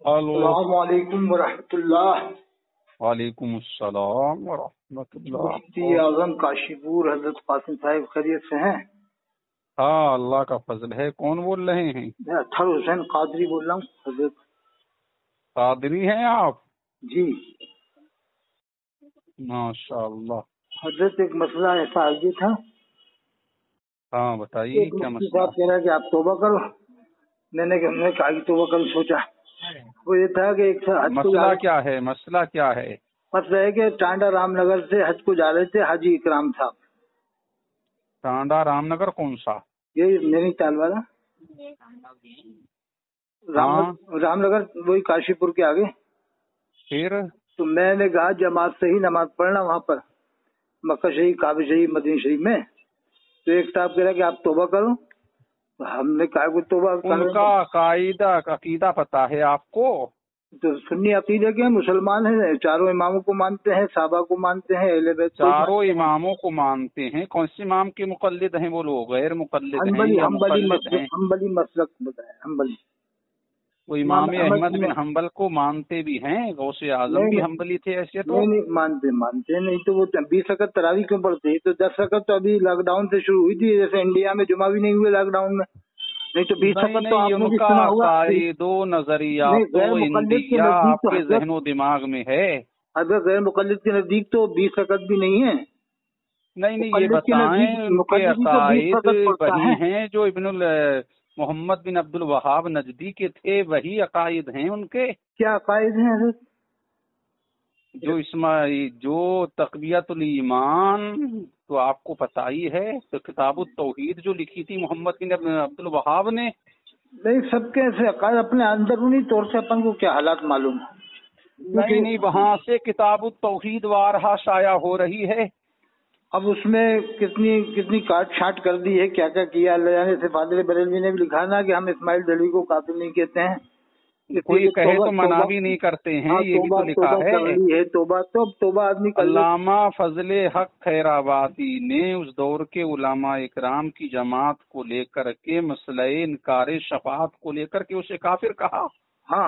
Hello, السلام علیکم ورحمۃ اللہ۔ وعلیکم السلام ورحمۃ اللہ۔ مفتی اعظم کاشی پور حضرت قاسم صاحب خیریت سے ہیں؟ ہاں، اللہ کا فضل ہے۔ کون بول رہے ہیں؟ میں اطہر حسین قادری بول رہا ہوں حضرت۔ قادری ہیں آپ؟ جی ماشاء اللہ۔ حضرت، ایک مسئلہ ایسا آگے تھا، ہاں بتائیے ایک کیا مفتی مسئلہ؟ صاحب کہہ رہا ہے کہ آپ توبہ کرو۔ میں نے کہا کہ توبہ کرو، سوچا وہ یہ تھا کہ ایک حج کو مسئلہ کیا ہے؟ مسئلہ کیا ہے؟ مسئلہ ہے کہ ٹانڈا رام نگر سے حج کو جا رہے تھے حاجی اکرام صاحب۔ ٹانڈا رام نگر کون سا؟ یہ نینی تال والا رام نگر، وہی کاشی پور کے آگے۔ پھر تو میں نے کہا جماعت سے ہی نماز پڑھنا وہاں پر مکہ شریف، کعبہ شریف، مدینہ شریف میں۔ تو ایک صاحب کہہ رہا کہ آپ توبہ کرو۔ ہم نے کہا کہ توبہ ان کا عقیدہ پتہ ہے آپ کو؟ تو سنی عقیدے کے مسلمان ہیں، چاروں اماموں کو مانتے ہیں، صحابہ کو مانتے ہیں، اہل بیت کو چاروں اماموں کو مانتے ہیں؟ کون سے امام کے مقلد ہیں وہ لوگ؟ غیر مقلد ہیں یا مقلد ہیں؟ حنبلی مسلک بتایا، حنبلی۔ وہ امام احمد بن حنبل کو مانتے بھی ہیں؟ غوث اعظم بھی حنبلی تھے ایسے تو؟ نہیں مانتے نہیں تو وہ 20 رکعت تراویح کیوں پڑھتے؟ تو 10 رکعت تو ابھی لاک ڈاؤن سے شروع ہوئی تھی، جیسے انڈیا میں جمعہ بھی نہیں ہوئے لاک ڈاؤن میں، نہیں تو 20 رکعت تو آپ نے بھی سنا ہوگا۔ عقائد و نظریات و اندیا آپ کے ذہن و دماغ میں ہے؟ اگر غیر مقلد کے نزدیک تو 20 رکعت بھی نہیں ہے۔ نہیں یہ بتائیں، ان کے عقائد وہی ہیں جو محمد بن عبد الوہاب نجدی کے تھے، وہی عقائد ہیں ان کے؟ کیا عقائد ہیں حضرت؟ جو تقویت الایمان تو آپ کو پتہ ہی ہے، تو کتاب التوحید جو لکھی تھی محمد بن عبد الوہاب نے۔ نہیں، سب کے ایسے عقائد اپنے اندرونی طور سے اپن کو کیا حالات معلوم ہے؟ نہیں وہاں سے کتاب التوحید وارہا شائع ہو رہی ہے۔ اب اس میں کتنی کاٹ چھانٹ کر دی ہے، کیا کیا اللہ جانے سے۔ فاضل بریلوی نے بھی لکھا نا کہ ہم اسماعیل دہلوی کو قاتل نہیں کہتے ہیں، کوئی کہے تو منع بھی نہیں کرتے ہیں، یہ بھی تو لکھا ہے۔ توبہ آدمی کر علامہ فضل حق خیر آبادی نے اس دور کے علماء اکرام کی جماعت کو لے کر کے مسئلہ انکار شفاعت کو لے کر کے اسے کافر کہا۔ ہاں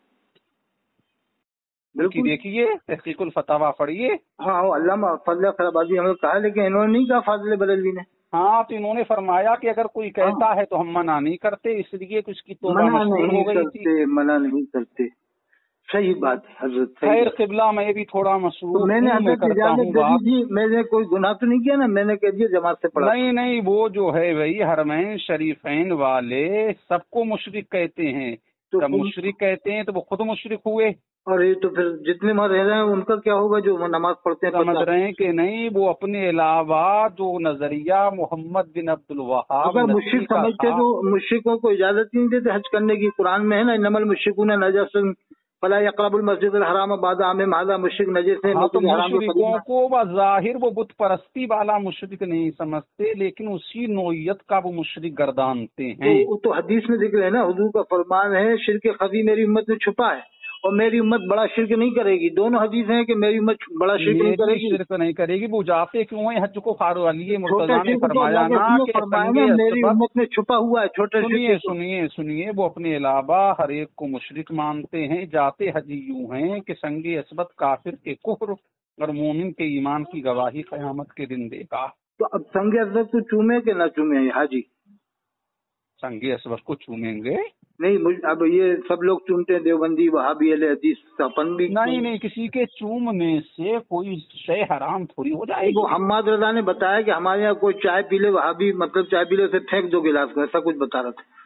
بالکل، دیکھیے تحقیق الفتاوی پڑھیے۔ ہاں علامہ فضل خیر آبادی ہم نے کہا، لیکن انہوں نے نہیں کہا فاضل بریلوی نے۔ ہاں تو انہوں نے فرمایا کہ اگر کوئی کہتا ہے تو ہم منع نہیں کرتے، اس لیے کہ اس کی توبہ مشروع ہو گئی تھی۔ منع نہیں کرتے، صحیح بات ہے حضرت۔ خیر قبلہ میں بھی تھوڑا مشروع میں نے کرتا ہوں بات۔ میں نے کوئی گناہ تو نہیں کیا نا، میں نے کہہ دیا جماعت سے پڑھا۔ نہیں وہ جو ہے وہی حرمین شریفین والے سب کو مشرک کہتے ہیں، جب مشرک کہتے ہیں تو وہ خود مشرک ہوئے۔ اور یہ تو پھر جتنے وہاں رہ رہے ہیں ان کا کیا ہوگا جو نماز پڑھتے ہیں؟ سمجھ رہے ہیں کہ نہیں؟ وہ اپنے علاوہ جو نظریہ محمد بن عبد الوہاب اگر مشرک سمجھتے تو مشرکوں کو اجازت نہیں دیتے حج کرنے کی۔ قرآن میں ہے نا، انما المشرکون نجس فلا یقربوا المسجد الحرام بعد عامهم هذا۔ مشرک نجس ہیں۔ تو مشرکوں کو بظاہر وہ بت پرستی والا مشرک نہیں سمجھتے، لیکن اسی نوعیت کا وہ مشرک گردانتے ہیں۔ تو حدیث میں ذکر ہے نا، حضور کا فرمان ہے شرک خفی میری امت میں چھپا ہے اور میری امت بڑا شرک نہیں کرے گی۔ دونوں حدیث ہیں کہ میری امت بڑا شرک نہیں کرے گی۔ وہ جاتے کیوں ہیں حج کو؟ فاروق علی مرتضیٰ نے فرمایا نا کہ میری امت میں چھپا ہوا ہے چھوٹے۔ سنیے وہ اپنے علاوہ ہر ایک کو مشرک مانتے ہیں۔ جاتے حجی یوں ہیں کہ سنگ اسبت کافر کے کفر اور مومن کے ایمان کی گواہی قیامت کے دن دے گا۔ تو اب سنگ اسبت کو چومے کہ نہ چومے حاجی؟ سنگ اسبت کو چومیں گے؟ نہیں، اب یہ سب لوگ چومتے ہیں، دیوبندی وہابی اہل حدیث اپن بھی۔ نہیں کسی کے چومنے سے کوئی شے حرام تھوڑی ہو جائے گی۔ وہ حماد رضا نے بتایا کہ ہمارے یہاں کوئی چائے پی لے وہابی، مطلب چائے پی لے اسے پھینک دو گلاس کو، ایسا کچھ بتا رہا تھا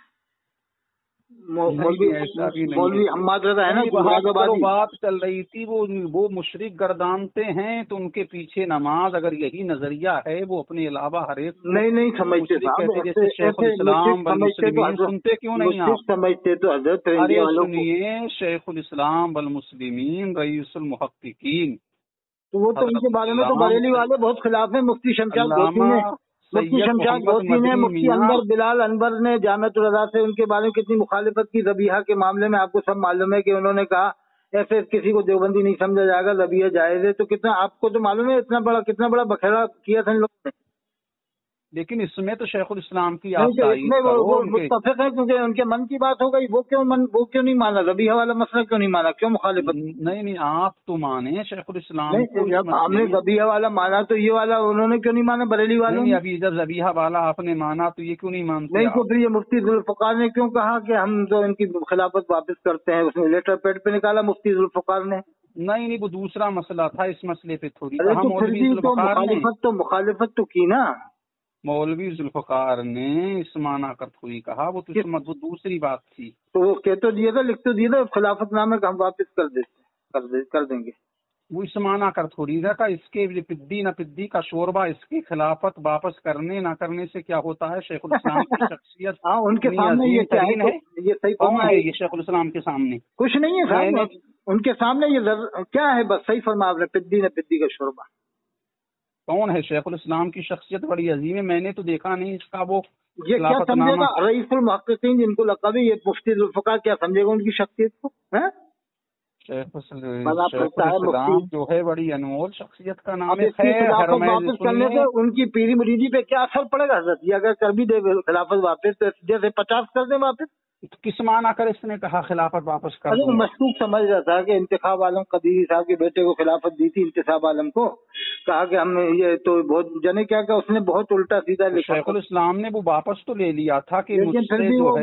مولوی حماد رضا ہے نا۔ بات چل رہی تھی وہ مشرک گردانتے ہیں، تو ان کے پیچھے نماز اگر یہی نظریہ ہے، وہ اپنے علاوہ ہر ایک نہیں سمجھتے، جیسے شیخ الاسلام والمسلمین سنتے کیوں نہیں آپ؟ سمجھتے تو حضرت سنیے، شیخ الاسلام والمسلمین رئیس المحققین، تو وہ تو ان کے بارے میں تو بریلی والے بہت خلاف ہیں۔ مفتی شمشاد گوسی نے مفتی انور بلال انور نے جامعۃ الرضا سے ان کے بارے میں کتنی مخالفت کی۔ ذبیحہ کے معاملے میں آپ کو سب معلوم ہے کہ انہوں نے کہا ایسے کسی کو دیوبندی نہیں سمجھا جائے گا، ذبیحہ جائز ہے۔ تو کتنا آپ کو تو معلوم ہے کتنا بڑا بکھیرا کیا تھا ان لوگوں نے۔ लेकिन इसमें तो शेखुल इस्लाम की नहीं, आप तो तारीफ इसमें करो वो उनके। मुत्तफिक है क्योंकि उनके मन की बात हो गई। वो क्यों नहीं माना? रबीहा वाला मसला क्यों नहीं माना? क्यों मुखालिफत? नहीं आप तो माने शेखुल इस्लाम को नहीं, इस जब मसले हमने में। रबीहा वाला माना तो ये वाला उन्होंने क्यों नहीं माना बरेली वालों नहीं, ने? अभी जब ज़बीहा वाला आपने माना तो ये क्यों नहीं मानते नहीं, तो आप? फिर ये मुफ्ती जुल्फ़िकार ने क्यों कहा कि हम तो इनकी खिलाफत वापस करते हैं? उसने लेटर पैड पे निकाला मुफ्ती जुल्फ़िकार ने। नहीं, वो दूसरा मसला था, इस मसले पे थोड़ी अरे कहा तो फिर मौलवी भी तो जुल्फ़िकार ने। मुखालिफत तो की ना। मौलवी जुल्फ़िकार ने इस माना कर थोड़ी कहा, वो तो वो दूसरी बात थी। तो वो कह तो दिया था, लिख तो दिया था खिलाफतनामे का हम वापस कर देंगे। वो इस माना कर थोड़ी था, इसके पिद्दी न पिद्दी का शोरबा, इसकी खिलाफत वापस करने ना करने से क्या होता है? शेखुल इस्लाम की शख्सियत हाँ, उनके इतनी सामने ये अजीम क्या है? तरीन है। ये सही कौन फरमा है ये शेखुल इस्लाम के सामने? कुछ नहीं है मैंने साहब, उनके सामने ये क्या है? बस सही फरमा आपने, पिद्दी न पिद्दी का शोरबा। कौन है? शेखुल इस्लाम की शख्सियत बड़ी अजीम है, मैंने तो देखा नहीं इसका वो ये क्या खिलाफतनामा। समझेगा रईसुल मुहक्किकीन जिनको लक़ब है, ये मुफ्ती जुल्फ़िकार क्या समझेगा उनकी शख्सियत को? है शेखुल इस्लाम जो है बड़ी अनमोल शख्सियत का नाम है। खिलाफत वापस करने से उनकी पीरी मुरीदी पे क्या असर पड़ेगा हज़रत? ये अगर कर भी दे खिलाफत वापस तो जैसे 50 कर दे वापस। किस माना कर इसने कहा खिलाफत वापस कर अरे दूंगा? मशकूक समझ रहा था कि इंतखाब आलम कदीरी साहब के बेटे को खिलाफत दी थी, इंतखाब आलम को कहा कि हम ये तो बहुत जने क्या उसने बहुत उल्टा सीधा लिखा। शेखुल इस्लाम ने वो वापस तो ले लिया था कि लेकिन फिर भी वो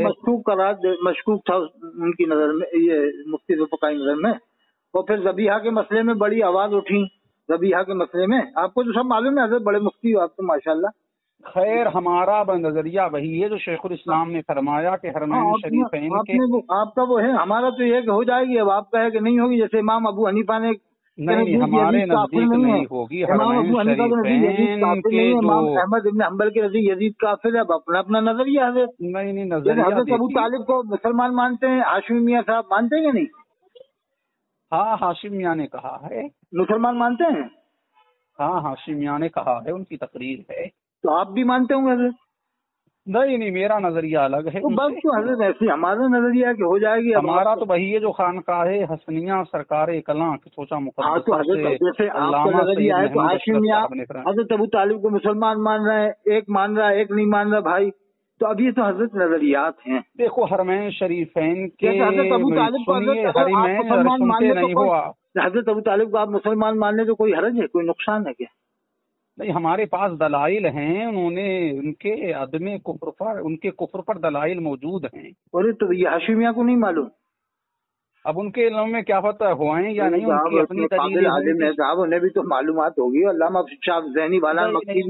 मशकूक था उनकी नजर में, ये मुफ्ती जुल्फ़िकार की नजर में। और फिर ज़बीहा के मसले में बड़ी आवाज उठी। ज़बीहा के मसले में आपको तो सब मालूम है, बड़े मुफ्ती हो आप तो माशाल्लाह। खैर, हमारा नजरिया वही है जो शेखुल इस्लाम ने फरमाया कि हरमैन शरीफैन के। आपका वो है, हमारा तो ये हो जाएगी। अब आपका है कि नहीं होगी? जैसे इमाम अबू हनीफा ने नहीं, हमारे नजदीक नहीं होगी। इमाम अबू हनीफा के नजदीक यजीद काफिर नहीं है, इमाम अहमद इब्न हंबल के नजदीक यजीद काफिर है। अब अपना अपना नजरिया है। नहीं, नजरिया हज़रत अबू तालिब को मुसलमान मानते हैं, हाशिमी मियां साहब मानते हैं नहीं? हाँ, हाशिम मियां ने कहा है। मुसलमान मानते हैं? हाँ, हाशिम मियां ने कहा है, उनकी तकरीर है। तो आप भी मानते होंगे हज़रत? नहीं, मेरा नजरिया अलग है। तो बस तो हज़रत ऐसी हमारा नजरिया कि हो जाएगी। हमारा तो वही है जो खानकाह हसनिया सरकार कलां की सोचा मुकद्दस। तो हज़रत जैसे आपका नजरिया है तो हाशिम मियां हज़रत अबू तालिब को मुसलमान मान रहे हैं, एक मान रहा है एक नहीं मान रहा भाई। तो अभी तो हज़रत नजरियात हैं। देखो, हरमैन शरीफैन के हज़रत अबू तालिब को मुसलमान मान ले तो हज़रत अबू तालिब को आप मुसलमान मान ले तो कोई हरज है, कोई नुकसान है क्या? नहीं, हमारे पास दलाइल हैं। उन्होंने उनके अदमे कुफ्र पर, उनके कुफ्र पर दलाइल मौजूद हैं। अरे तो ये हाशिम मियां को नहीं मालूम? अब उनके इल्म में क्या पता हुआ है या नहीं, उनकी अपनी दलील है साहब, उन्हें भी तो मालूमात होगी। अल्लामा ज़ैनी वाला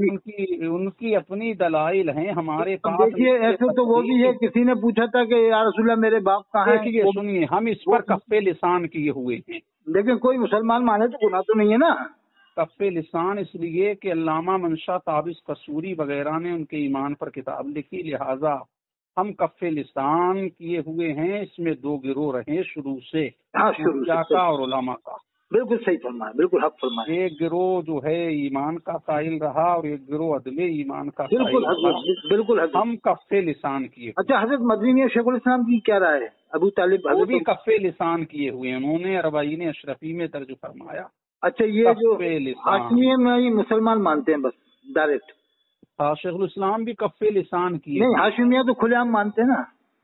उनकी अपनी दलाइल हैं हमारे पास। देखिए ऐसे तो वो भी है, किसी ने पूछा था कि या रसूलल्लाह मेरे बाप कहाँ है? देखिए सुनिए, हम इस पर कफ़े लिसान किए हुए हैं। लेकिन कोई मुसलमान माने तो गुनाह तो नहीं है ना? कफ़े लिसान इसलिए कि अल्लामा मंशा ताबिस कसूरी वगैरह ने उनके ईमान पर किताब लिखी, लिहाजा हम कफ़े लिसान किए हुए हैं। इसमें दो गिरोह रहे शुरू से, का और उलमा का। बिल्कुल सही फरमाया, बिल्कुल हक फरमाया। एक गिरोह जो है ईमान का कायल रहा और एक गिरोह अदमे ईमान का। बिल्कुल हम कफ़े लिसान किए। अच्छा, हज़रत मदनी मियां शेखुल इस्लाम की क्या राय है? अबू तालिब वो भी कफ़े लिसान किए हुए हैं, उन्होंने अरबाईन अशरफी में दर्ज फरमाया। अच्छा, ये जो हाशिमी में ये मुसलमान मानते हैं बस डायरेक्ट? हाँ, शेखुल इस्लाम भी कफ़े लिसान किए। नहीं, हाशिम मियां तो खुलेआम मानते हैं ना?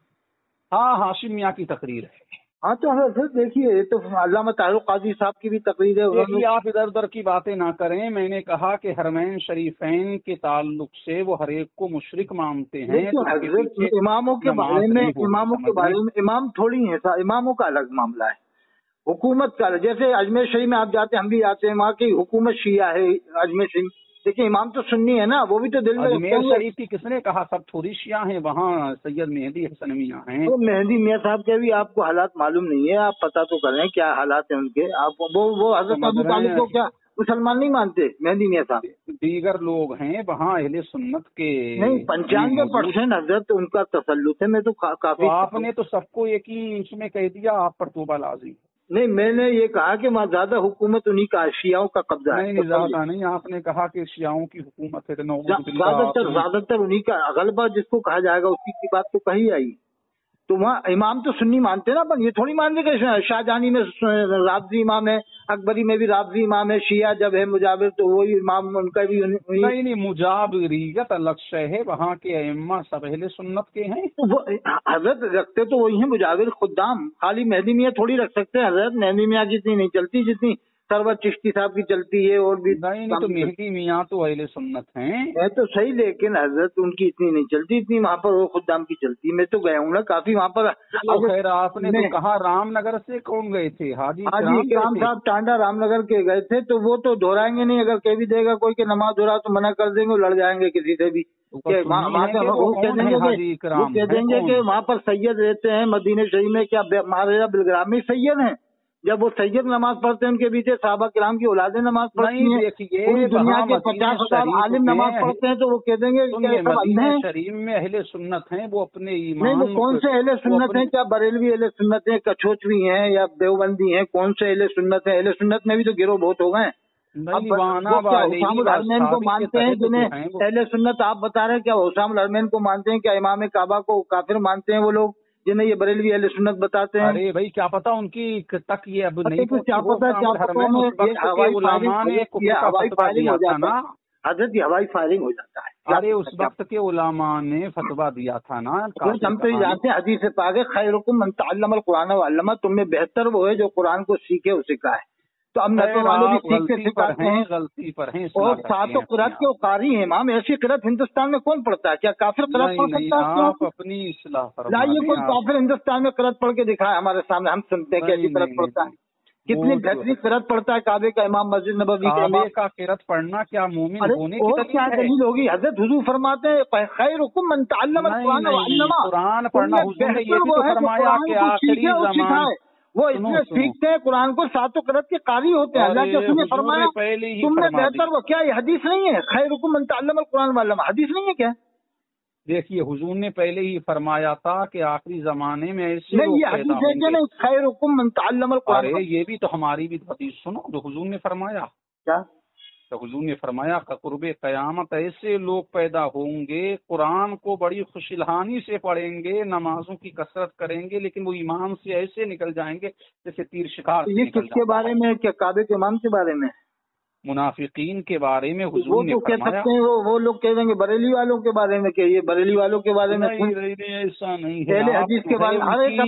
हाँ, हाशिम मियां की तकरीर है। हाँ तो हज़रत देखिए, तो अल्लामा तारुक काजी साहब की भी तकरीर है। देखिए, आप इधर उधर की बातें ना करें। मैंने कहा कि हरमैन शरीफैन के ताल्लुक से वो हर एक को मुशरिक मानते हैं। तो इमामों के बारे में इमाम थोड़ी है, इमामों का अलग मामला है, हुकूमत का। जैसे अजमेर शरीफ में आप जाते हैं, हम भी जाते हैं, वहाँ की हुकूमत शिया है अजमेर शरीफ, लेकिन इमाम तो सुन्नी है ना, वो भी तो दिल में। अजमेर शरीफ की किसने कहा? सब थोड़ी शिया हैं, वहाँ सैयद मेहदी हसन मियां हैं। तो मेहदी मियां साहब के भी आपको हालात मालूम नहीं है, आप पता तो करें क्या हालात हैं उनके। आप वो हज़रत अबू तालिब को क्या मुसलमान नहीं मानते मेहदी मियां साहब? दीगर लोग हैं वहाँ अहले सुन्नत के। नहीं, 95% हज़रत उनका तसल्लुत है। मैं तो काफी, आपने तो सबको एक ही उसमें कह दिया, आप पर तौबा लाज़िम। नहीं, मैंने ये कहा कि वहाँ ज्यादा हुकूमत उन्हीं का, शियाओं का कब्जा है। नहीं, ज्यादा नहीं, आपने कहा कि शियाओं की हुकूमत है। ज्यादातर उन्हीं का गलबा जिसको कहा जाएगा, उसी की बात तो कही आई। तो वहाँ इमाम तो सुन्नी मानते ना, पर ये थोड़ी मानते कि शाहजहानी में राबजी इमाम है, अकबरी में भी राफजी इमाम है, शिया जब है मुजाबिर तो वही इमाम उनका भी नहीं मुजाबिरियत अलग से है, वहाँ के अइम्मा सब अहले सुन्नत के हैं। तो वो हजरत रखते तो वही है मुजाबिर खुदाम, खाली मेहदी मियाँ थोड़ी रख सकते हैं हजरत। मेहदी मियाँ की इतनी नहीं चलती जितनी सरवर चिश्ती साहब की चलती है। और भी नहीं तो मेहदी मियाँ तो अहले सुन्नत हैं। है तो सही, लेकिन हजरत उनकी इतनी नहीं चलती, इतनी वहाँ पर वो खुदाम की चलती है। मैं तो गया हूँ ना काफी वहाँ पर। खैर आपने तो कहा रामनगर से कौन गए थे? हाजी इकराम साहब टांडा रामनगर के गए थे, तो वो तो दोहराएंगे नहीं। अगर कह भी देगा कोई के नमाज दोहरा तो मना कर देंगे, लड़ जाएंगे किसी से भी। वहाँ पे वो कह देंगे कि वहाँ पर सैयद रहते हैं मदीने शरीफ में, क्या महाराजा बिलग्राम में सैयद हैं? जब वो सैयद नमाज पढ़ते हैं उनके बीच साहबा किराम की औलादे नमाज पढ़ती हैं, पूरी दुनिया के 50,000 आलिम नमाज पढ़ते हैं, तो वो कह देंगे शरीफ में अहले सुन्नत हैं, वो अपने ईमान। नहीं, वो कौन से अहले सुन्नत हैं? क्या बरेलवी अहले सुन्नत हैं, कछोचवी हैं या देवबंदी हैं? कौन से अहले सुन्नत हैं? अहले सुन्नत में भी तो गिरोह बहुत हो गए। हुसामुल हरमैन को मानते हैं जिन्हें अहले सुन्नत आप बता रहे हैं? क्या हुसामुल हरमैन को मानते हैं? क्या इमाम काबा को काफिर मानते हैं वो लोग जिन्हें ये बरेलवी अहले सुन्नत बताते हैं? अरे भाई क्या पता उनकी तक ये अब नहीं, क्या पता हवाई फायरिंग हो जाता ना हजरत, हवाई फायरिंग हो जाता है। अरे उस वक्त के उलमा ने फतवा दिया था ना। हम तो जानते हैं हदीस पाक है, खैरुकुम मन तअल्लमल कुरान व अल्लमा, तुमने बेहतर वो है जो कुरान को सीखे और सिखाए। तो अब नबी वाले भी सीखते सिखाते हैं, गलती पर हैं। और सातों क़िरात के कारी हैं इमाम। ऐसी क़िरात हिंदुस्तान में कौन पढ़ता है? क्या काफिर क़िरात पढ़ सकता है? आप अपनी इस्लाह लाइए, कोई काफिर हिंदुस्तान में क़िरात पढ़ के दिखाए हमारे सामने, हम सुनते हैं कैसी क़िरात पढ़ता है। कितनी बेहतरीन क़िरात पढ़ता है काबे का इमाम, मस्जिद नबवी का इमाम। का क़िरात पढ़ना क्या मोमिन होने की और क्या दलील होगी? हज़रत हुजूर फरमाते हैं खैरुकुम मन तअल्लमल कुरान व अल्लमा, कुरान पढ़ना हुजूर ने ये भी तो फरमाया कि आखिरी ज़मान वो इसमें सीखते हैं कुरान को, सातों क़िरात के कारी होते हैं। अल्लाह के रसूल ने फरमाया तुमने बेहतर वो, क्या ये हदीस नहीं है? खैरुकुम मन तअल्लमल कुरान व अल्लमा, हदीस नहीं है क्या? देखिए हुजूर ने पहले ही फरमाया था कि आखिरी जमाने में ऐसे नहीं, ये हदीस है कि नहीं? खैरुकुम मन तअल्लमल कुरान। अरे ये भी तो हमारी भी हदीस सुनो जो हुजूर ने फरमाया। क्या? तो हुजूर ने फरमाया क़ुर्बे क़यामत ऐसे लोग पैदा होंगे, कुरान को बड़ी खुशलहानी से पढ़ेंगे, नमाजों की कसरत करेंगे, लेकिन वो ईमान से ऐसे निकल जाएंगे जैसे तीर शिकार। ये किसके बारे में? क्या काबे के इमाम के बारे में? मुनाफिकीन के बारे में हुजूर ने कह सकते हैं, वो लोग कह देंगे बरेली वालों के बारे में। क्या ये बरेली वालों के बारे में? नहीं, ऐसा नहीं है। पहले हदीस के बारे में हर एक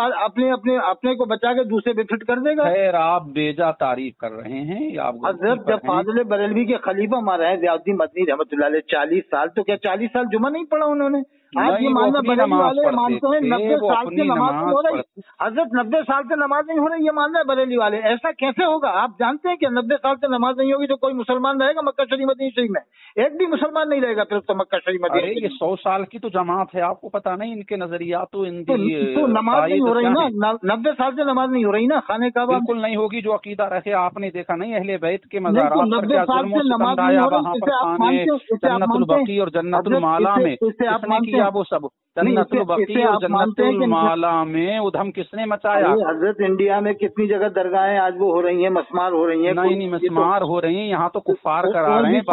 अपने को बचा के दूसरे पे फिट कर देगा। खैर आप बेजा तारीफ कर रहे हैं। हजरत जब फाजिल बरेलवी के खलीफा मारा है ज़ियाउद्दीन मदनी रहमतुल्लाह अलैह 40 साल, तो क्या 40 साल जुमा नहीं पढ़ा उन्होंने? आज ये मानना बरेली वाले मानते हैं 90 साल से नमाज नहीं हो रही। हजरत 90 साल से नमाज नहीं हो रही, ये मान रहे बरेली वाले। ऐसा कैसे होगा? आप जानते हैं कि 90 साल से नमाज नहीं होगी तो कोई मुसलमान रहेगा मक्का शरीफ मदीना शरीफ में? एक भी मुसलमान नहीं रहेगा फिर तो मक्का शरीफ मदीना। ये 100 साल की तो जमात है, आपको पता नहीं इनके नजरिया तो नमाज नहीं हो रही ना, 90 साल से नमाज नहीं हो रही ना। खाने का बिल्कुल नहीं होगी जो अकीदा रखे। आपने देखा नहीं अहले बैत के मज़ारात पर 90 साल से नमाज नहीं हो रही। जन्नतुल बकी और जन्नतुल माला में किसने किया वो सब? जन्नतुल बकी और जन्नतुल माला में उधम किसने मचाया? हजरत इंडिया में कितनी जगह दरगाहें आज वो हो रही हैं, मस्मार हो रही हैं। नहीं मस्मार हो रही हैं, यहाँ तो कुफार करा रहे हैं।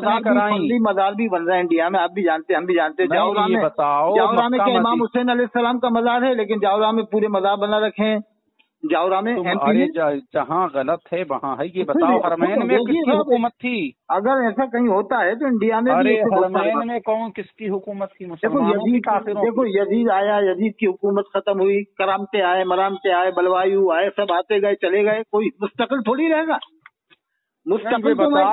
मज़ार भी बन रहा है इंडिया में, आप भी जानते हैं, हम भी जानते हैं। जावरा में बताओ, जावरा में क्या इमाम हुसैन अलैहिस्सलाम का मज़ार है, लेकिन जावरा में पूरे मज़ार बना रखे हैं। जावरा में जहाँ गलत है वहाँ है। ये बताओ हरमैन में किसकी हुकूमत थी? अगर ऐसा कहीं होता है तो इंडिया में। अरे हरमैन में कौन किसकी हुकूमत थी? देखो यजीद आया, यजीद की हुकूमत खत्म हुई, करामते आए, मरामते आए, बलवायु आए, सब आते गए चले गए। कोई मुस्तकिल थोड़ी रहेगा। मुस्तकिल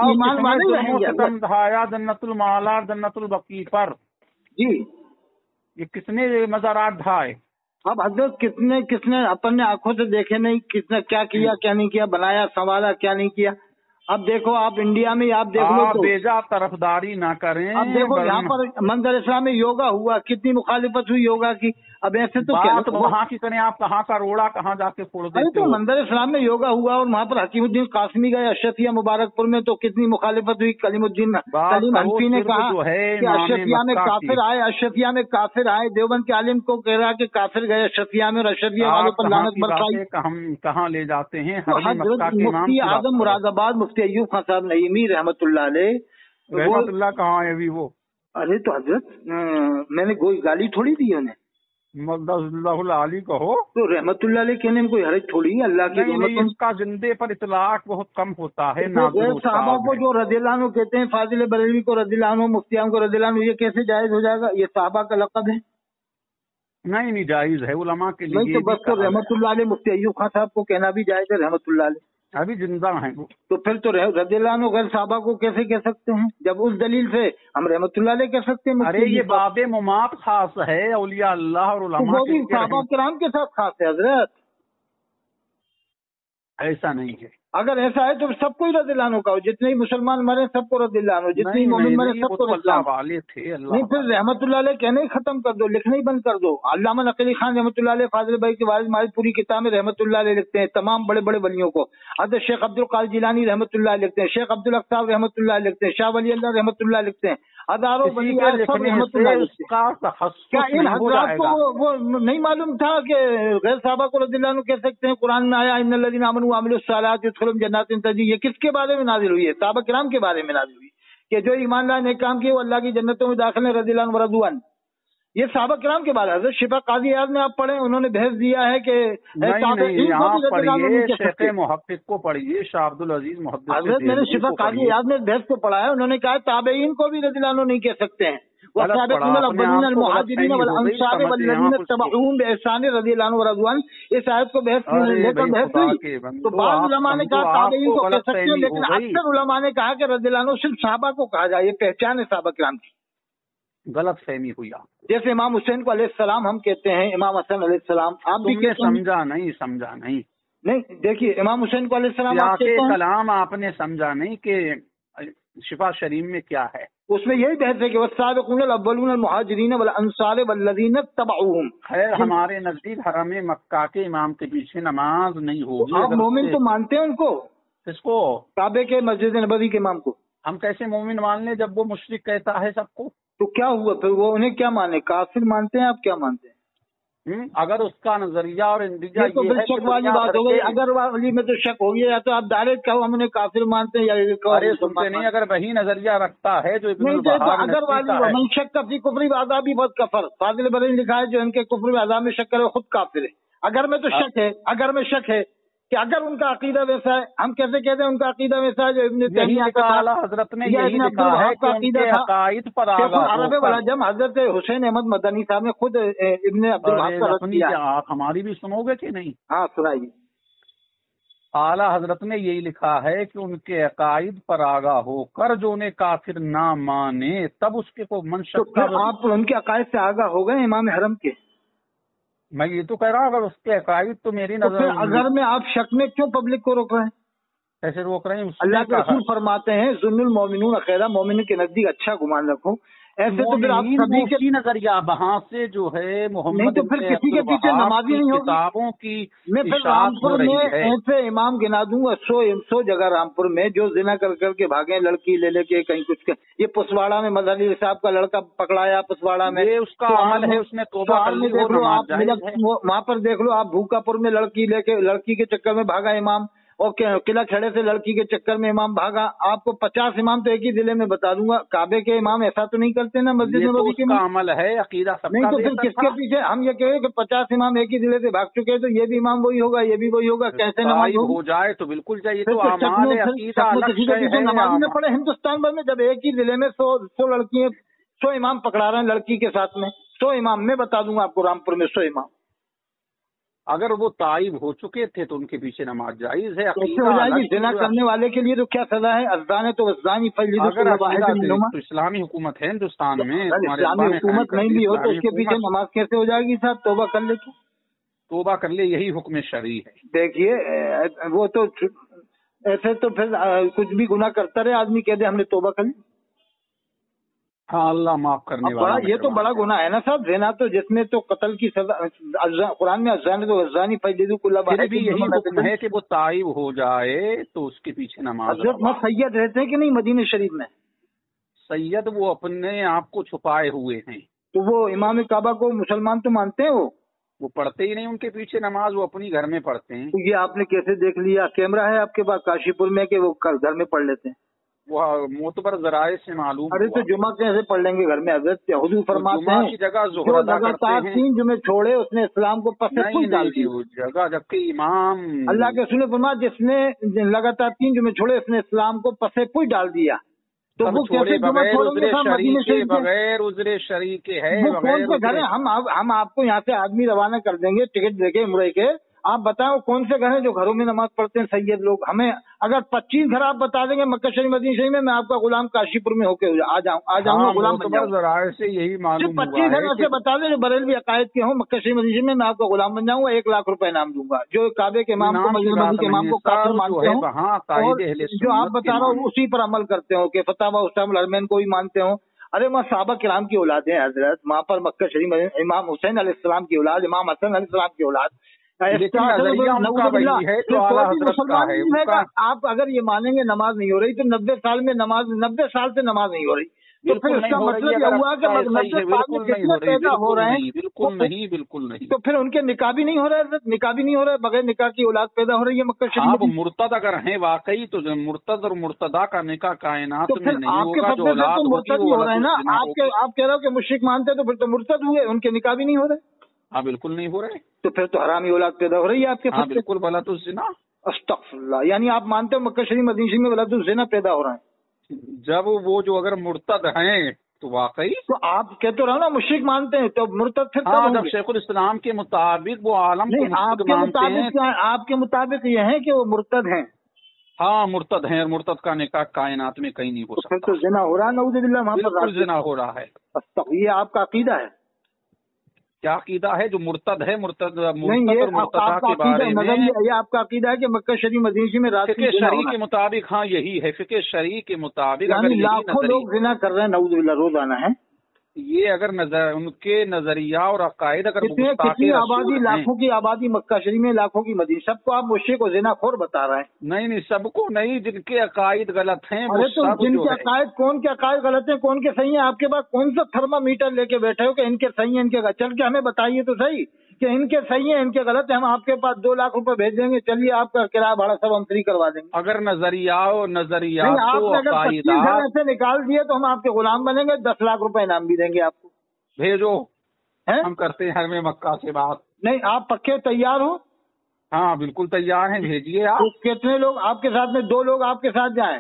बताया जन्नतुल माला जन्नतुल बकी पर जी, ये किसने मज़ारात ढाए? अब हजरत किसने अपन ने आंखों से देखे नहीं, किसने क्या किया क्या नहीं किया, बनाया संवारा क्या नहीं किया। अब देखो आप इंडिया में आप देख लो तो बेजा तरफदारी ना करें। अब देखो यहाँ पर मंदिर इस्लाम में योगा हुआ, कितनी मुखालिफत हुई योगा की। अब ऐसे तो क्या तो वहाँ की करें आप, कहाँ का रोड़ा कहाँ जाके फोड़ देते हो? तो मंदिर इस्लाम में योगा हुआ और वहाँ पर हकीमुद्दीन कासमी गए अशरफिया मुबारकपुर में, तो कितनी मुखालिफत हुई। कलीम हनफी ने कहा कि अशरफिया में काफिर आए, अशरफिया में काफिर आए। देवबंद के आलिम को कह रहा कि काफिर गए अशरफिया में और अशरफिया वालों पर लानत बरसाई। हम कहाँ ले जाते हैं? मुफ्ती आजम मुरादाबाद मुफ्ती अय्यूब खान साहब नईमी रहमतुल्लाह अलैह कहाँ है अभी वो? अरे तो हजरत मैंने कोई गाली थोड़ी दी उन्हें। मददुल्लाह कहो तो रहमतुल्लाह अलैह कहने में कोई हर्ज थोड़ी है। अल्लाह की नहीं, इसका जिंदे पर इतलाक बहुत कम होता है। साहबा को जो रज़ियल्लाहु अन्हु कहते हैं, फाजिल बरेलवी को रज़ियल्लाहु अन्हु, मुफ्ती आज़म को रज़ियल्लाहु अन्हु, ये कैसे जायज हो जाएगा? ये साहबा का लक़ब है। नहीं जायज है, उलमा के लिए। नहीं तो बस तो रहमतुल्लाह अलैह मुफ्ती अय्यूब खान साहब को कहना भी जायज है रहमतुल्लाह अलैह। अभी जिंदा है वो। तो फिर तो रज़ियल्लाहु अन्हु गैर साहबा को कैसे कह सकते हैं, जब उस दलील से हम रहमतुल्लाह अलैह कह सकते हैं? अरे ये बाबे मुमात खास है, औलिया अल्लाह और उलमा वो भी साहबा किराम के साथ खास है हजरत। ऐसा नहीं है। अगर ऐसा है तो सबको ही रज़ियल्लाहु अन्हु का, जितने ही मुसलमान मरे सबको रज़ियल्लाहु अन्हु, जितने ही मोमिन मरे सबको रज़ियल्लाहु अन्हु। वाले थे अल्लाह। नहीं फिर रहमतुल्लाह अलैह कहने ही खत्म कर दो, लिखना ही बंद कर दो। अल्लामा नकवी खान रहमतुल्लाह अलैह फाजिल भाई के वारिस मारी पूरी किताब में रहमतुल्लाह अलैह लिखते हैं, तमाम बड़े बड़े वलियों को। हज़रत शेख अब्दुल कादिर जिलानी रहमतुल्लाह लिखते हैं, शेख अब्दुल अख्ताब रहमतुल्लाह लिखते हैं, शाह वली अल्लाह रहमतुल्लाह लिखते हैं, हजारों वली सब रहमतुल्लाह लिखते हैं। क्या इन हज़रात को वो नहीं मालूम था कि गैर साहबा को रज़ियल्लाहु अन्हु कह सकते हैं? कुरान में आया इन्नल्लज़ीना आमनू व अमिलुस्सालिहाति युदखिलुहुम जन्नातिन तजरी। ये किसके बारे में नाजिल हुई है? साहबा किराम के बारे में नाजिल हुई कि जो ईमान लाए नेक काम किए वो अल्लाह की जन्नतों में दाखिल है, रज़ियल्लाहु अन्हु व रज़ू अन्हु। ये साहबा किराम के बारे में। शिफा काजी याद में आप पढ़े, उन्होंने बहस दिया है कि शेख मुहक्किक को पढ़िए, शाह अब्दुल अजीज मुहद्दिस। हजरत मैंने शिफा काजी याद में बहस को पढ़ा है, उन्होंने कहा ताबईन को भी रज़ियल्लाहु अन्हु नहीं कह सकते हैं। इस आयत को बहस लेकर हुई तो बाद उलमा ने कहा ताबईन को कह सकते हैं, लेकिन अक्सर उलमा ने कहा कि रज़ियल्लाहु अन्हु सिर्फ साहबा को कहा जाए, ये पहचान है साहबा किराम की। गलत फहमी हुई। जैसे इमाम हुसैन को अलैहिस्सलाम हम कहते हैं, इमाम हसन अलैहिस्सलाम, आप भी समझा नहीं नहीं देखिए इमाम हुसैन को अलैहिस्सलाम आप कहते हैं, कलाम आपने समझा नहीं कि शिफा शरीफ में क्या है। उसमें यही बहस है कि वस्साबिक़ूनल अव्वलूनल मुहाजिरीन वल अंसार वल्लज़ीना तबऊहुम। खैर हमारे नजदीक हरम मक्का के इमाम के पीछे नमाज नहीं होगी। आप मोमिन तो मानते हैं उनको? किसको? काबे के मस्जिद नबवी के इमाम को। हम कैसे मोमिन मान लें जब वो मुशरिक कहता है सबको? तो क्या हुआ फिर? वो उन्हें क्या माने, काफिर मानते हैं? आप क्या मानते हैं? अगर उसका नजरिया और इंदिजा तो फिर शक वाली बात हो गई। अगर वाली में तो शक हो गया, या तो आप डायरेक्ट कहो हम उन्हें काफिर मानते हैं, या अरे सुनते नहीं। अगर वही नजरिया रखता है जो नहीं तो अगर वाली मन शक का फी कुफरी आज़ाब भी बहुत कफर, फाजिल बरेलवी लिखा है जो इनके कुफर में आज़ाब में शक करे खुद काफिर है। अगर में तो शक है, अगर में शक है कि अगर उनका अकीदा वैसा है, हम कैसे कहते हैं उनका अकीदा वैसा है जो इब्न तैमिया का आला हजरत ने यही लिखा है कि उनके अकाईद पर अरब वाला जब हजरत हुसैन अहमद मदनी साहब ने खुद इब्न अब्दुल वहाब का रद्द किया। आप हमारी भी सुनोगे कि नहीं? हाँ सुनाइए। आला हजरत ने यही लिखा है कि उनके अकाईद पर आगाह होकर जो उन्हें काफिर ना माने तब उसके को मनशक। आप उनके अकाईद से आगाह हो गए इमाम हरम के? मैं ये तो कह रहा हूँ अगर उसके अकाईद तो मेरी नजर अगर में आप शक में क्यों पब्लिक को रोक रहे हैं? कैसे रोक रहे हैं? अल्लाह के रसूल फरमाते हैं ज़ुन्नुल मोमिनून खैरा, मोमिन के नजदीक अच्छा गुमान रखो। ऐसे तो फिर आप सभी के नजरिया वहाँ से जो है मोहम्मद, तो फिर किसी के पीछे नमाजी नहीं होगी। किताबों की मैं फिर रामपुर में ऐसे इमाम गिना दूंगा 100 जगह रामपुर में जो जिना कर करके भागे, लड़की ले लेके कहीं कुछ के। ये पुसवाड़ा में मदनी साहब का लड़का पकड़ाया पुसवाड़ा में, ये उसका अमल है, उसने तौबा कर ली। देख लो आप वहाँ पर देख लो आप, भूकापुर में लड़की के चक्कर में भागा इमाम, और किला खड़े से लड़की के चक्कर में इमाम भागा। आपको 50 इमाम तो एक ही जिले में बता दूंगा। काबे के इमाम ऐसा तो नहीं करते ना मस्जिद नबवी के अमल है, अकीदा सबका। नहीं तो फिर किसके पीछे हम ये कहें कि 50 इमाम एक ही जिले से भाग चुके हैं तो ये भी इमाम वही होगा, ये भी वही होगा? कैसे नमाज हो जाए तो बिल्कुल चाहिए। तो नमाज में पड़े हिंदुस्तान भर में जब एक ही जिले में 100 लड़की 100 इमाम पकड़ा रहे हैं लड़की के साथ में, 100 इमाम मैं बता दूंगा आपको रामपुर में 100 इमाम। अगर वो ताइब हो चुके थे तो उनके पीछे नमाज जायज है। कैसे हो जाएगी? जिना करने वाले के लिए तो क्या सजा है? अज़ान है तो अज़ानी तो इस्लामी हुकूमत है हिंदुस्तान में। इस्लामी हुकूमत नहीं भी हो तो उसके पीछे नमाज कैसे हो जाएगी साहब? तौबा कर ले, तौबा कर ले, यही हुक्म शरई है। देखिए वो तो ऐसे तो फिर कुछ भी गुनाह करता रहे आदमी कह दे हमने तौबा कर ली। हाँ अल्लाह माफ करने वाला। ये तो बड़ा गुनाह है ना साहब। ज़िना तो जिसमें तो कत्ल की सजा, कुरान में अज़ान तो अज़ानी फजलिदु कुल्ला बार भी यही हुक्म है कि वो ताइब हो जाए तो उसके पीछे नमाज। हज़रत सैयद रहते हैं कि नहीं मदीने शरीफ में? सैयद वो अपने आप को छुपाए हुए हैं। तो वो इमाम काबा को मुसलमान तो मानते हैं? वो पढ़ते ही नहीं उनके पीछे नमाज, वो अपनी घर में पढ़ते हैं। तो ये आपने कैसे देख लिया? कैमरा है आपके पास काशीपुर में कि वो घर में पढ़ लेते हैं? وہ معتبر ذرائع سے معلوم ارے تو جمعہ کیسے پڑھ لیں گے گھر میں؟ حضرت حضور فرماتے ہیں کی جگہ جو ظہر ادا لگاتار کرتے ہیں 3 جمعے چھوڑے اس نے اسلام کو پس پش ڈال دی. وہ جگہ جبکہ امام اللہ کے رسول نے فرمایا جس نے لگاتار 3 جمعے چھوڑے اس نے اسلام کو پس پش ڈال دیا. تو وہ کیسے جمعہ چھوڑیں گے صاحب مدینے شریف میں؟ بغیر عذر شریک ہے. وہ کون سے گھر ہیں؟ ہم آپ کو یہاں سے آدمی روانہ کر دیں گے ٹکٹ دے کے عمرے کے. آپ بتائیں کون سے گھر ہیں جو گھروں میں نماز پڑھتے ہیں سید لوگ؟ ہمیں اگر 25 گھر آپ بتا دیں گے مکہ شریف مدینہ شریف میں آپ کا غلام کاشی پور میں ہو کے آ جاؤں گا غلام بن جاؤں گا. سے یہی معلوم 25 گھر ایسے بتا دیں جو بریلوی عقائد کے ہوں مکہ شریف مدینہ شریف میں آپ کا غلام بن جاؤں گا. 1 لاکھ روپے انعام دوں گا. جو کعبے کے امام کو مسجد نبوی کے امام کو کافر مانتے ہوں اور جو آپ بتا رہا ہوں اسی پر عمل کرتے ہو کہ فتح اسلام الحرمین کو بھی مانتے ہوں. ارے وہاں صحابہ کرام کی اولاد ہیں حضرت. وہاں پر مکہ شریف امام حسین علیہ السلام کی اولاد، امام حسن علیہ السلام کی اولاد. آپ اگر یہ مانیں گے نماز نہیں ہو رہی تو 90 سال سے نماز نہیں ہو رہی. تو پھر اس کا مطلب یہ ہوا کہ 90 سال میں کتنے پیدا ہو رہے ہیں؟ بالکل نہیں. تو پھر ان کے نکاح بھی نہیں ہو رہا ہے، نکاح بھی نہیں ہو رہا ہے، بغیر نکاح کی اولاد پیدا ہو رہی ہے مکہ شریف میں. مرتد اگر ہیں واقعی تو مرتد اور مرتدہ کا نکاح کائنات میں نہیں آپ کے فتوے سے تو مرتد ہی ہو رہے ہیں نا. آپ کہہ رہے ہو کہ مشرک مانتے ہیں تو پھر تو مرتد ہوئے، ان کے نکاح بھی نہیں ہو رہے. ہاں بالکل نہیں ہو رہے. تو پھر تو حرامی اولاد پیدا ہو رہی ہے آپ کے فتوے. بالکل ولد الزنا. استغفر اللہ. یعنی آپ مانتے ہو مکہ شریف مدینہ شریف میں ولد الزنا پیدا ہو رہا ہے؟ جب وہ جو اگر مرتد ہیں تو واقعی تو آپ کہتے ہو نا مشرک مانتے ہیں تو مرتد پھر جب شیخ الاسلام کے مطابق وہ عالم کو آپ کے مطابق یہ ہے کہ وہ مرتد ہیں. ہاں مرتد ہیں، اور مرتد کا نکاح کائنات میں کہیں نہیں ہو سکتا. پھر تو زنا ہو رہا ہے نعوذ باللہ وہاں پر. بالکل زنا ہو رہا ہے. یہ آپ کا عقیدہ ہے؟ کیا عقیدہ ہے؟ جو مرتد ہے مرتد اور مرتدہ کے بارے میں یہ آپ کا عقیدہ ہے کہ مکہ شریف مدینہ شریف میں رات فقہ شرعی کے مطابق ہاں یہی ہے. فقہ شرعی کے مطابق یعنی لاکھوں لوگ زنا کر رہے ہیں نعوذ باللہ روزانہ ہے. یہ اگر ان کے نظریہ اور عقائد اگر کتنی آبادی، لاکھوں کی آبادی مکہ شریف میں، لاکھوں کی مدینہ، سب کو آپ مشرک و زنا خور بتا رہے ہیں. نہیں سب کو نہیں، جن کے عقائد غلط ہیں. جن کے عقائد، کون کے عقائد غلط ہیں کون کے صحیح ہیں؟ آپ کے پاس کون سا تھرما میٹر لے کے بیٹھے ہو کہ ان کے صحیح ہیں ان کے غلط؟ چل کے ہمیں بتائیے تو صحیح کہ ان کے صحیح ہیں ان کے غلط ہیں. ہم آپ کے پاس 2 لاکھ روپے بھیج دیں گے، چلیے آپ کا کرایہ بھاڑا سب ہم فری کروا دیں گے. اگر نظریات آپ نے اگر 25 گھر ایسے نکال دیے تو ہم آپ کے غلام بنیں گے. 10 لاکھ روپے انعام بھی دیں گے آپ کو. بھیجو، ہم کرتے ہیں میں مکہ سے بات. نہیں آپ پکے تیار ہو؟ ہاں بالکل تیار ہیں، بھیجیے آپ. کتنے لوگ آپ کے ساتھ میں؟ 2 لوگ آپ کے ساتھ جائیں.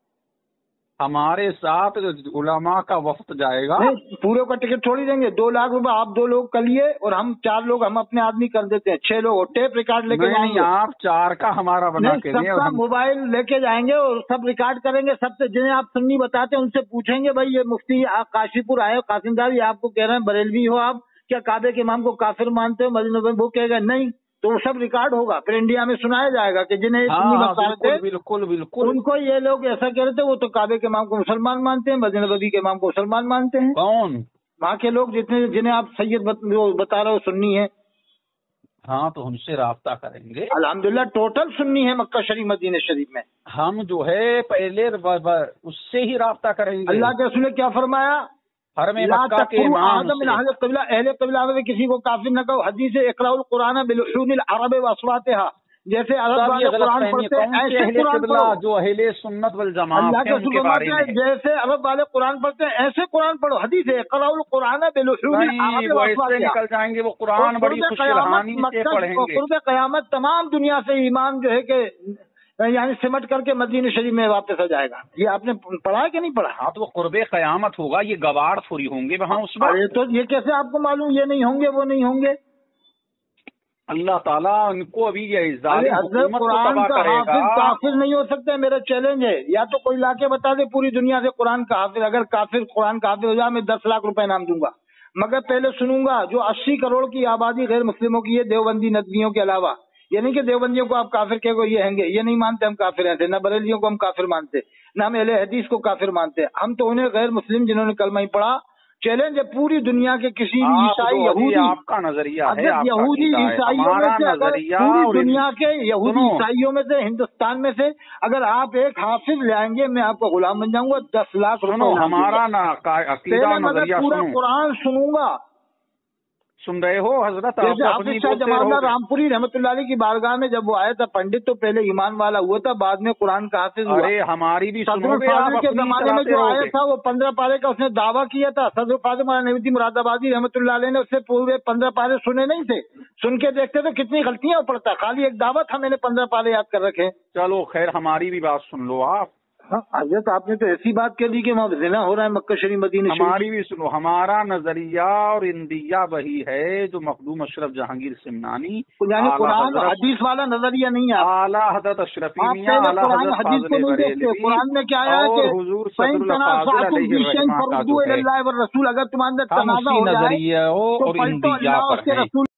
ہمارے ساتھ علماء کا وفد جائے گا. پورے کا ٹکٹ چھوڑ ہی دیں گے. 2 لاکھ روپے آپ 2 لوگ کر لیے اور ہم 4 لوگ ہم اپنے آدمی کر دیتے ہیں. 6 لوگ ٹیپ ریکارڈ لے کے جائیں گے. آپ 4 کا ہمارا بنا کے سب کا موبائل لے کے جائیں گے اور سب ریکارڈ کریں گے. سب سے جنہیں آپ سنی بتاتے ہیں ان سے پوچھیں گے بھائی یہ مفتی کاشی پور آئے قاسم دار، یہ آپ کو کہہ رہے ہیں بریلوی ہو آپ، کیا کعبے کے امام کو کافر مانتے ہو؟ مدینہ میں وہ کہے گا نہیں، تو وہ سب ریکارڈ ہوگا. پھر انڈیا میں سنایا جائے گا کہ جنہیں سنی بتا رہے تھے بالکل ان کو یہ لوگ ایسا کہہ رہے تھے وہ تو کعبے کے امام کو مسلمان مانتے ہیں، مدینہ نبوی کے امام کو مسلمان مانتے ہیں. کون؟ وہاں کے لوگ جنہیں آپ سید بتا رہے ہو سنی ہے. ہاں تو ہم سے رابطہ کریں گے. الحمدللہ ٹوٹل سنی ہے مکہ شریف مدینہ شریف میں. ہم جو ہے پہلے اس سے ہی رابطہ کریں گے. اللہ کے رسول نے کیا فرمایا؟ حرم مکہ کے امام اہل قبلہ میں کسی کو کافر نہ کہو. حدیث اقرأ القرآن بلحون العرب واصواتها. جیسے عرب والے قرآن پڑھتے ہیں ایسے قرآن پڑھو. جو اہل سنت والجماعت اللہ کے رسول فرماتے جیسے عرب والے قرآن پڑھتے ہیں ایسے قرآن پڑھو. حدیث ہے اقرأ القرآن بلحون العرب واصواتها. نکل جائیں گے وہ قرآن بڑی خوشگوانی سے پڑھیں گے. قرب قیامت تمام دنیا سے ایمان جو ہے کہ یعنی سمٹ کر کے مدینہ شریف میں واپس ہو جائے گا. یہ آپ نے پڑھا ہے کہ نہیں پڑھا؟ ہاں تو وہ قرب قیامت ہوگا، یہ گواڑ تھوڑی ہوں گے وہاں اس وقت. تو یہ کیسے آپ کو معلوم یہ نہیں ہوں گے وہ نہیں ہوں گے؟ اللہ تعالیٰ ان کو ابھی یہ قرآن کا حافظ کافر نہیں ہو سکتا. میرا چیلنج ہے یا تو کوئی لا کے بتا دے پوری دنیا سے قرآن کا حافظ. اگر کافر قرآن کا حافظ ہو جائے میں 10 لاکھ روپے انعام دوں گا. مگر پہلے سنوں گا جو 80 کروڑ کی آبادی غیر مسلموں کی ہے دیوبندی ندویوں کے علاوہ. یہ نہیں کہ دیوبندیوں کو آپ کافر کہو یہ ہیں گے، یہ نہیں مانتے ہم کافر ہیں. نہ بریلیوں کو ہم کافر مانتے، نہ ہم اہل حدیث کو کافر مانتے. ہم تو انہیں غیر مسلم جنہوں نے کلمہ ہی پڑھا. چیلنج ہے پوری دنیا کے کسی بھی عیسائی یہودی، آپ کا نظریہ ہے، یہودی عیسائیوں میں سے اگر پوری دنیا کے یہودی عیسائیوں میں سے ہندوستان میں سے اگر آپ ایک حافظ لائیں گے میں آپ کو غلام بن جاؤں گا. 10 لاکھ روپے ہمارا پورا قرآن سنوں گا. सुन रहे हो हजरत? जैसे हाफिज शाह जमाल रामपुरी रहमतुल्लाह अलैह की बारगाह में जब वो आया था, पंडित तो पहले ईमान वाला हुआ था, बाद में कुरान का हाफिज हुआ। अरे हमारी भी सुनोगे आप? सदर के जमाने में जो आया था वो 15 पारे का उसने दावा किया था। सदर फाजिल मौलाना नईमुद्दीन मुरादाबादी रहमतुल्लाह अलैह ने उससे पूरे 15 पारे सुने नहीं थे, सुन के देखते तो कितनी गलतियां पड़ता, खाली एक दावा था, मैंने 15 पारे याद कर रखे। चलो खैर, हमारी भी बात सुन लो आप। हाँ हजरत, आपने तो ऐसी बात कह दी कि वहाँ ज़िना हो रहा है मक्का शरीफ मदीना शरीफ। हमारी भी सुनो, हमारा नजरिया और इंदिया वही है जो मखदूम अशरफ जहांगीर सिमनानी, यानी कुरान हदीस वाला नजरिया नहीं है। आला हजरत अशरफी मियां, आला कुरान हजरत हदीस को नहीं देखते। कुरान में क्या है कि हुजूर रसूल, अगर तुम्हारे तनाज़ा हो जाए और तो इंदिया पर रसूल